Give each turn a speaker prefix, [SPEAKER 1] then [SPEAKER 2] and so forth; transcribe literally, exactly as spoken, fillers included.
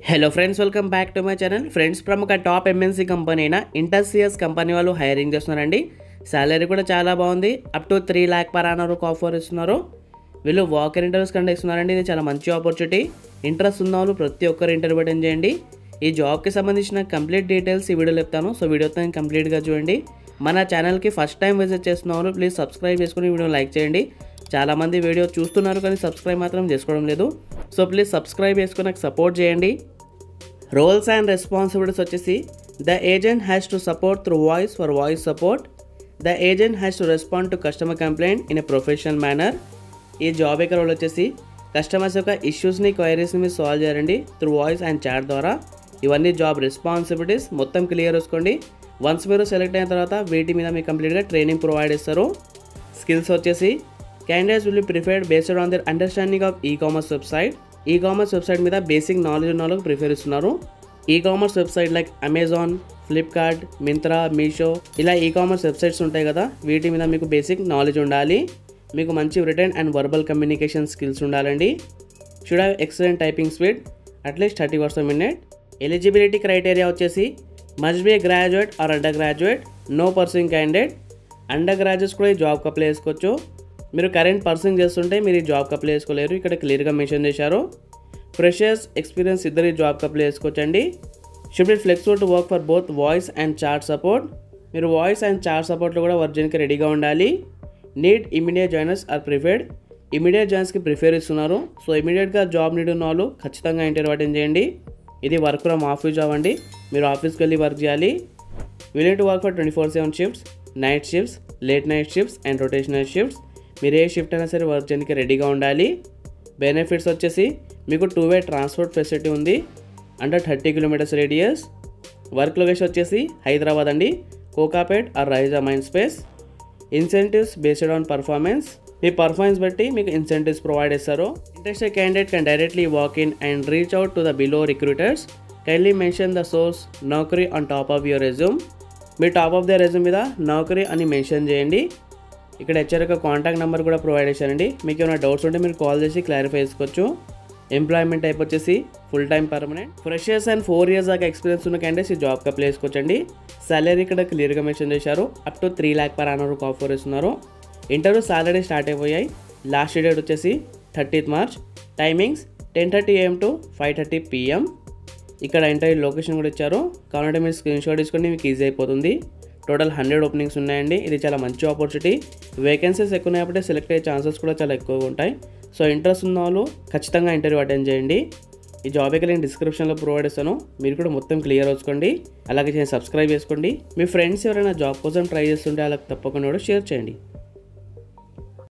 [SPEAKER 1] Hello friends, welcome back to my channel. Friends, ప్రముఖ top MNC company అయిన ఇంటర్సియస్ company వాళ్ళు హైరింగ్ చేస్తున్నారండి. సాలరీ కూడా చాలా బాగుంది. Up to three lakh per annum offer ఇస్తున్నారు. వీళ్ళు వాకర్ ఇంటర్వ్యూస్ కండక్ట్ ఇస్తున్నారండి. ఇది చాలా మంచి ఆపర్చునిటీ. ఇంట్రెస్ట్ ఉన్న వాళ్ళు ప్రతి ఒక్కరు ఇంటర్వ్యూ అటెండ్ చేయండి. ఈ జాబ్కి సంబంధించిన కంప్లీట్ డీటెయిల్స్ ఈ వీడియోలో చెప్తాను. సో వీడియోతో కంప్లీట్గా చూడండి. మన ఛానల్కి ఫస్ట్ టైం విజిట్ చేస్తున్నారు, ప్లీజ్ సబ్స్క్రైబ్ చేసుకుని వీడియో లైక్ చేయండి. చాలామంది వీడియో చూస్తున్నారు కానీ సబ్స్క్రైబ్ మాత్రం చేసుకోవడం లేదు. సో ప్లీజ్ సబ్స్క్రైబ్ చేసుకుని నాకు సపోర్ట్ చేయండి. రోల్స్ అండ్ రెస్పాన్సిబిలిటీస్ వచ్చేసి the agent has to support through voice for voice support. The agent has to respond to customer complaint in a professional manner. ఈ జాబ్ యొక్క role వచ్చేసి customers యొక్క ఇష్యూస్ని, క్వైరీస్ని మీరు సాల్వ్ చేయాలండి త్రూ వాయిస్ అండ్ చాట్ ద్వారా. ఇవన్నీ జాబ్ రెస్పాన్సిబిలిటీస్ మొత్తం క్లియర్ చేసుకోండి. వన్స్ మీరు సెలెక్ట్ అయిన తర్వాత వీటి మీద మీకు కంప్లీట్గా ట్రైనింగ్ ప్రొవైడ్ చేస్తారు. స్కిల్స్ వచ్చేసి candidates will be preferred based on their understanding of e commerce website. E commerce website మీద బేసిక్ నాలెడ్జ్ ఉన్న వాళ్ళకి ప్రిఫర్ ఇస్తున్నారు. E commerce website like Amazon, Flipkart, Myntra, Meesho, ఇలా ఈ కామర్స్ వెబ్సైట్స్ ఉంటాయి కదా, వీటి మీద మీకు బేసిక్ నాలెడ్జ్ ఉండాలి. మీకు మంచి written and verbal communication skills ఉండాలండి. Should have excellent typing speed at least thirty words per minute. Eligibility criteria వచ్చేసి must be a graduate or undergraduate, no pursuing candidate. Undergraduates కూడా ఈ జాబ్కి apply చేసుకోవచ్చు. మీరు కరెంట్ పర్సూయింగ్ చేస్తుంటే మీరు ఈ జాబ్కి అప్లై చేసుకోలేరు, ఇక్కడ క్లియర్గా మెన్షన్ చేశారు. ఫ్రెషర్స్, ఎక్స్పీరియన్స్ ఇద్దరు ఈ జాబ్కి అప్లై చేసుకోవచ్చండి. Should be flexible to work for both voice and chat support. మీరు వాయిస్ అండ్ చాట్ సపోర్ట్లో కూడా వర్క్ చేయడానికి రెడీగా ఉండాలి. Need immediate joiners are preferred. Immediate జాయిన్స్కి ప్రిఫర్ ఇస్తున్నారు. సో ఇమీడియట్గా జాబ్ నీడ్ ఉన్న వాళ్ళు ఖచ్చితంగా ఇంటర్వ్యూ అటెండ్ చేయండి. ఇది వర్క్ ఫ్రమ్ ఆఫీస్ జాబ్ అండి. మీరు ఆఫీస్కి వెళ్ళి వర్క్ చేయాలి. Will to work for twenty four seven shifts, night shifts, late night shifts and rotational shifts. మీరు ఏ షిఫ్ట్ అయినా సరే వర్క్ చేయడానికి రెడీగా ఉండాలి. బెనిఫిట్స్ వచ్చేసి మీకు టూ వే ట్రాన్స్పోర్ట్ ఫెసిలిటీ ఉంది under thirty kilometres radius. Work location వచ్చేసి హైదరాబాద్ అండి, Kokapet or Raheja mind space. Incentives based on performance. మీ పర్ఫార్మెన్స్ బట్టి మీకు ఇన్సెంటివ్స్ ప్రొవైడ్ చేస్తారు. Interested candidate can directly walk in and reach out to the below recruiters. Kindly mention the source Naukri on top of your resume. మీ top of the resume మీద నౌకరీ అని mention చేయండి. ఇక్కడ HR యొక్క contact number కూడా provide చేశానండి. మీకు ఏమైనా డౌట్స్ ఉంటే మీరు కాల్ చేసి క్లారిఫై చేసుకోవచ్చు. ఎంప్లాయ్మెంట్ టైప్ వచ్చేసి full time permanent. Freshers and four years దాకా ఎక్స్పీరియన్స్ ఉన్న క్యాండిడేట్స్ ఈ జాబ్కి అప్లై చేసుకోవచ్చండి. సాలరీ ఇక్కడ క్లియర్గా మెన్షన్ చేశారు. Up to three lakh per annum offer ఇస్తున్నారు. ఇంటర్వ్యూస్ ఆల్రెడీ స్టార్ట్ అయిపోయాయి. లాస్ట్ డేట్ వచ్చేసి thirtieth March. Timings ten thirty AM to five thirty PM. ఇక్కడ ఇంటర్వ్యూ లొకేషన్ కూడా ఇచ్చారు. కావాలంటే మీరు స్క్రీన్ షాట్ తీసుకొని మీకు ఈజీ అయిపోతుంది. టోటల్ హండ్రెడ్ ఓపెనింగ్స్ ఉన్నాయండి. ఇది చాలా మంచి ఆపర్చునిటీ. వేకెన్సీస్ ఎక్కువ ఉన్నప్పుడే సెలెక్ట్ అయ్యే ఛాన్సెస్ కూడా చాలా ఎక్కువగా ఉంటాయి. సో ఇంట్రెస్ట్ ఉన్న వాళ్ళు ఖచ్చితంగా ఇంటర్వ్యూ అటెండ్ చేయండి. ఈ జాబ్ యొక్క నేను డిస్క్రిప్షన్లో ప్రొవైడ్ చేస్తాను. మీరు కూడా మొత్తం క్లియర్ చేసుకోండి. అలాగే సబ్స్క్రైబ్ చేసుకోండి. మీ ఫ్రెండ్స్ ఎవరైనా జాబ్ కోసం ట్రై చేస్తుంటే వాళ్ళకి తప్పకుండా కూడా షేర్ చేయండి.